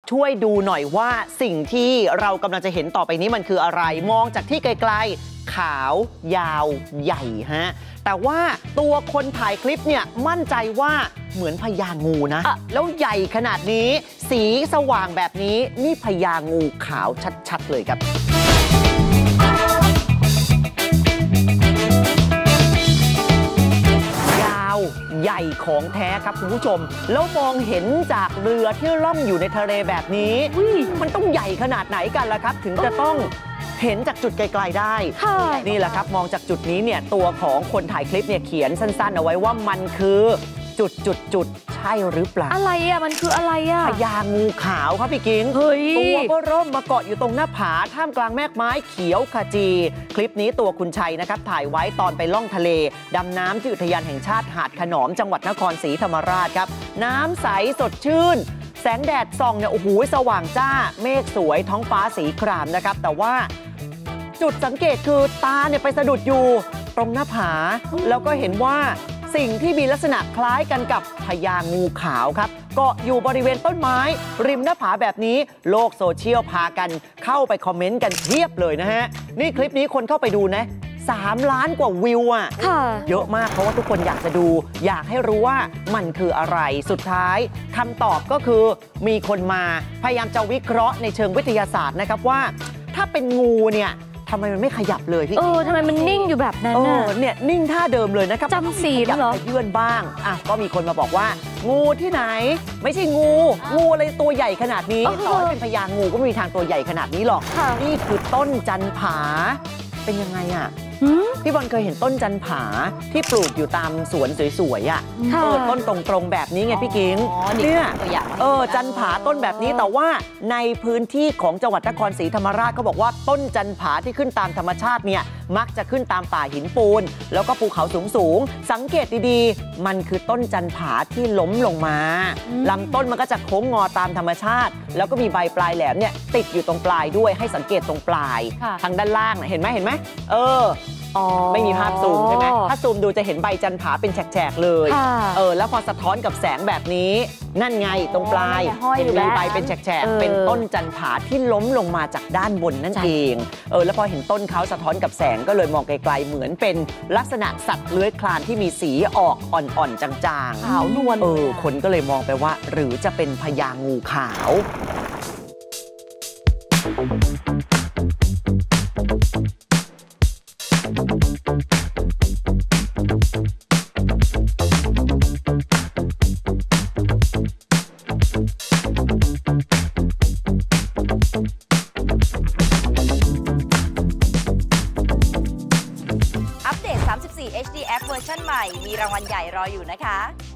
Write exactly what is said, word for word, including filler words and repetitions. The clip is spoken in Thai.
ช่วยดูหน่อยว่าสิ่งที่เรากำลังจะเห็นต่อไปนี้มันคืออะไรมองจากที่ไกลๆขาวยาวใหญ่ฮะแต่ว่าตัวคนถ่ายคลิปเนี่ยมั่นใจว่าเหมือนพญางูนะแล้วใหญ่ขนาดนี้สีสว่างแบบนี้นี่พญางูขาวชัดๆเลยครับใหญ่ของแท้ครับคุณผู้ชมแล้วมองเห็นจากเรือที่ล่องอยู่ในทะเลแบบนี้มันต้องใหญ่ขนาดไหนกันล่ะครับถึงจะต้องเห็นจากจุดไกลๆได้นี่แหละครับมองจากจุดนี้เนี่ยตัวของคนถ่ายคลิปเนี่ยเขียนสั้นๆเอาไว้ว่ามันคือจุดจุดจุดใช่หรือเปล่าอะไรอ่ะมันคืออะไรอ่ะพญางูขาวครับพี่กิ้งตัวก็ร่มมาเกาะอยู่ตรงหน้าผาท่ามกลางแมกไม้เขียวขจีคลิปนี้ตัวคุณชัยนะครับถ่ายไว้ตอนไปล่องทะเลดำน้ำที่อุทยานแห่งชาติหาดขนอมจังหวัดนครศรีธรรมราชครับน้ำใสสดชื่นแสงแดดส่องเนี่ยโอ้โหสว่างจ้าเมฆสวยท้องฟ้าสีครามนะครับแต่ว่าจุดสังเกตคือตาเนี่ยไปสะดุดอยู่ตรงหน้าผาแล้วก็เห็นว่าสิ่งที่มีลักษณะคล้ายกันกับพญางูขาวครับเกาะอยู่บริเวณต้นไม้ริมหน้าผาแบบนี้โลกโซเชียลพากันเข้าไปคอมเมนต์กันเพียบเลยนะฮะนี่คลิปนี้คนเข้าไปดูนะสามล้านกว่าวิวอ่ะเยอะมากเพราะว่าทุกคนอยากจะดูอยากให้รู้ว่ามันคืออะไรสุดท้ายคำตอบก็คือมีคนมาพยายามจะวิเคราะห์ในเชิงวิทยาศาสตร์นะครับว่าถ้าเป็นงูเนี่ยทำไมมันไม่ขยับเลยพี่เออทำไมมันนิ่งอยู่แบบนั้นน่ะเนี่ยนิ่งท่าเดิมเลยนะครับจำศีลเหรอเยื่อนบ้างอ่ะก็มีคนมาบอกว่างูที่ไหนไม่ใช่งูงูอะไรตัวใหญ่ขนาดนี้ต่อให้เป็นพญางูก็ไม่มีทางตัวใหญ่ขนาดนี้หรอกนี่คือต้นจันผาเป็นยังไงอ่ะพี่บอลเคยเห็นต้นจันผาที่ปลูกอยู่ตามสวนสวยๆอ่ะเออต้นตรงๆแบบนี้ไงพี่กิ้งเนี่ยเออจันผาต้นแบบนี้แต่ว่าในพื้นที่ของจังหวัดนครศรีธรรมราชเขาบอกว่าต้นจันผาที่ขึ้นตามธรรมชาติเนี่ยมักจะขึ้นตามป่าหินปูนแล้วก็ภูเขาสูงๆสังเกตดีๆมันคือต้นจันผาที่ล้มลงมาลำต้นมันก็จะโค้งงอตามธรรมชาติแล้วก็มีใบปลายแหลมเนี่ยติดอยู่ตรงปลายด้วยให้สังเกตตรงปลายทางด้านล่างเห็นไหมเห็นไหมเออไม่มีภาพซูมใช่ไหมถ้าซูมดูจะเห็นใบจันผาเป็นแฉกๆเลยเออแล้วพอสะท้อนกับแสงแบบนี้นั่นไงตรงปลายมีใบเป็นแฉกๆเป็นต้นจันผาที่ล้มลงมาจากด้านบนนั่นเองเออแล้วพอเห็นต้นเขาสะท้อนกับแสงก็เลยมองไกลๆเหมือนเป็นลักษณะสัตว์เลื้อยคลานที่มีสีออกอ่อนๆจางๆขาวนวลเออคนก็เลยมองไปว่าหรือจะเป็นพญางูขาวอัปเดต สามสิบสี่ เอช ดี แอป เวอร์ชันใหม่มีรางวัลใหญ่รออยู่นะคะ